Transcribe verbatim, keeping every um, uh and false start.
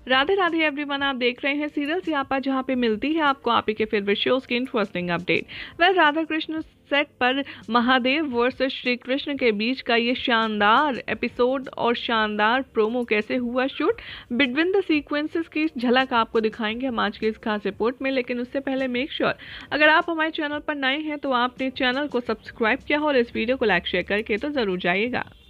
Radhe Radhe everyone, आप देख रहे हैं सीरियल सियापा, जहां पे मिलती है आपको आप ही के फेवरेट शोज की इंटरेस्टिंग अपडेट। वह राधा कृष्ण सेट पर महादेव वर्सेस श्री कृष्ण के बीच का ये शानदार एपिसोड और शानदार प्रोमो कैसे हुआ शूट, बिटवीन द सीक्वेंसेस की झलक आपको दिखाएंगे हम आज की इस खास रिपोर्ट में। लेकिन उससे पहले मेक श्योर अगर आप हमारे चैनल पर नए हैं तो आपने चैनल को सब्सक्राइब किया हो और इस वीडियो को लाइक शेयर करके तो जरूर जाइएगा।